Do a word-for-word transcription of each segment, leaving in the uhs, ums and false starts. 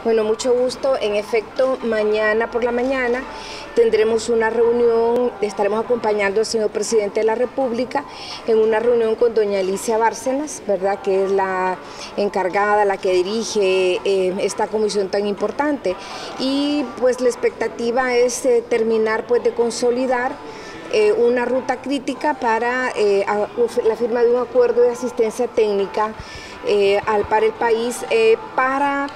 Bueno, mucho gusto. En efecto, mañana por la mañana tendremos una reunión, estaremos acompañando al señor presidente de la República en una reunión con doña Alicia Bárcenas, ¿verdad?, que es la encargada, la que dirige eh, esta comisión tan importante. Y pues la expectativa es eh, terminar pues de consolidar eh, una ruta crítica para eh, a, la firma de un acuerdo de asistencia técnica eh, al, para el país eh, para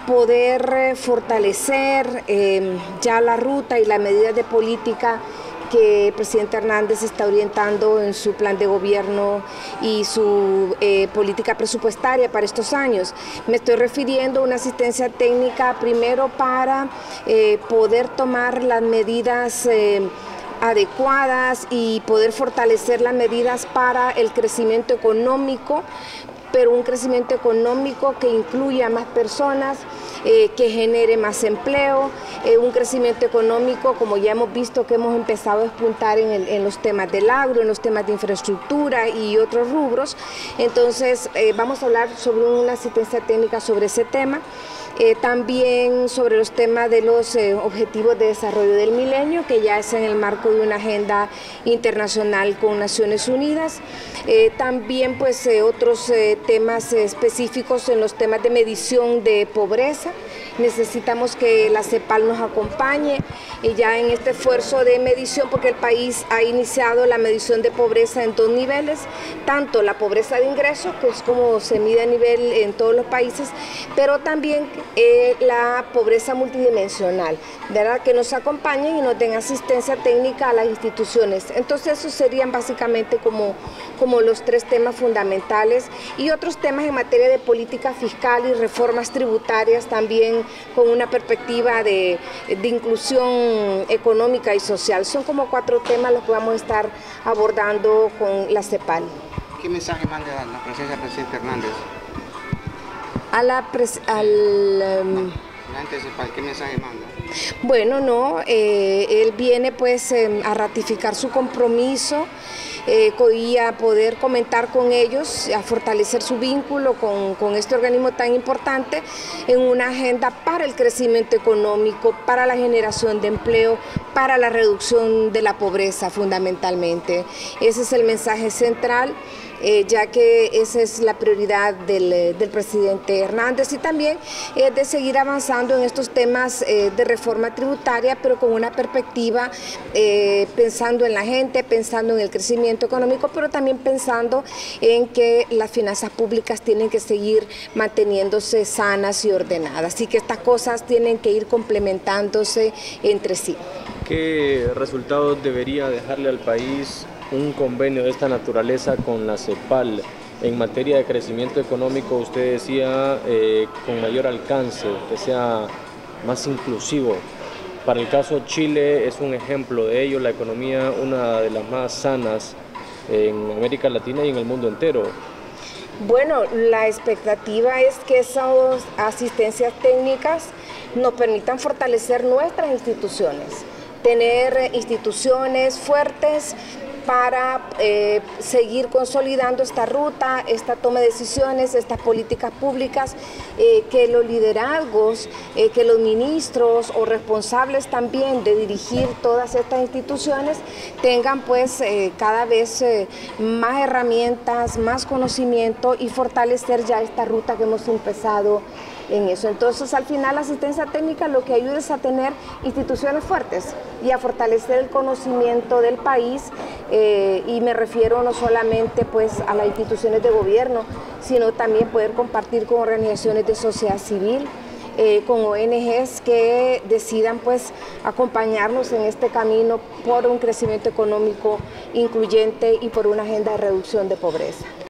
poder eh, fortalecer eh, ya la ruta y las medidas de política que el presidente Hernández está orientando en su plan de gobierno y su eh, política presupuestaria para estos años. Me estoy refiriendo a una asistencia técnica primero para eh, poder tomar las medidas eh, adecuadas y poder fortalecer las medidas para el crecimiento económico, pero un crecimiento económico que incluya a más personas, eh, que genere más empleo, eh, un crecimiento económico, como ya hemos visto que hemos empezado a despuntar en, el, en los temas del agro, en los temas de infraestructura y otros rubros. Entonces, eh, vamos a hablar sobre una asistencia técnica sobre ese tema. Eh, también sobre los temas de los eh, objetivos de desarrollo del milenio, que ya es en el marco de una agenda internacional con Naciones Unidas. Eh, también pues eh, otros eh, temas eh, específicos en los temas de medición de pobreza. Necesitamos que la CEPAL nos acompañe eh, ya en este esfuerzo de medición, porque el país ha iniciado la medición de pobreza en dos niveles, tanto la pobreza de ingresos, que es como se mide a nivel en todos los países, pero también eh, la pobreza multidimensional, ¿verdad?, que nos acompañen y nos den asistencia técnica a las instituciones. Entonces esos serían básicamente como, como los tres temas fundamentales, y otros temas en materia de política fiscal y reformas tributarias también con una perspectiva de, de inclusión económica y social. Son como cuatro temas los que vamos a estar abordando con la CEPAL. ¿Qué mensaje manda la presencia del presidente Hernández? A la pres al... Um, ¿Qué mensaje manda? Bueno, no, eh, él viene pues eh, a ratificar su compromiso eh, y a poder comentar con ellos, a fortalecer su vínculo con, con este organismo tan importante en una agenda para el crecimiento económico, para la generación de empleo, para la reducción de la pobreza fundamentalmente. Ese es el mensaje central. Eh, ya que esa es la prioridad del, del presidente Hernández, y también eh, de seguir avanzando en estos temas eh, de reforma tributaria, pero con una perspectiva eh, pensando en la gente, pensando en el crecimiento económico, pero también pensando en que las finanzas públicas tienen que seguir manteniéndose sanas y ordenadas, así que estas cosas tienen que ir complementándose entre sí. ¿Qué resultados debería dejarle al país un convenio de esta naturaleza con la CEPAL en materia de crecimiento económico? Usted decía eh, con mayor alcance, que sea más inclusivo. Para el caso Chile es un ejemplo de ello, la economía una de las más sanas en América Latina y en el mundo entero. Bueno, la expectativa es que esas asistencias técnicas nos permitan fortalecer nuestras instituciones, tener instituciones fuertes para eh, seguir consolidando esta ruta, esta toma de decisiones, estas políticas públicas, eh, que los liderazgos, eh, que los ministros o responsables también de dirigir todas estas instituciones tengan pues eh, cada vez eh, más herramientas, más conocimiento, y fortalecer ya esta ruta que hemos empezado en eso. Entonces, al final, la asistencia técnica lo que ayuda es a tener instituciones fuertes y a fortalecer el conocimiento del país, eh, y me refiero no solamente pues a las instituciones de gobierno, sino también poder compartir con organizaciones de sociedad civil, eh, con O N Ges que decidan pues acompañarnos en este camino por un crecimiento económico incluyente y por una agenda de reducción de pobreza.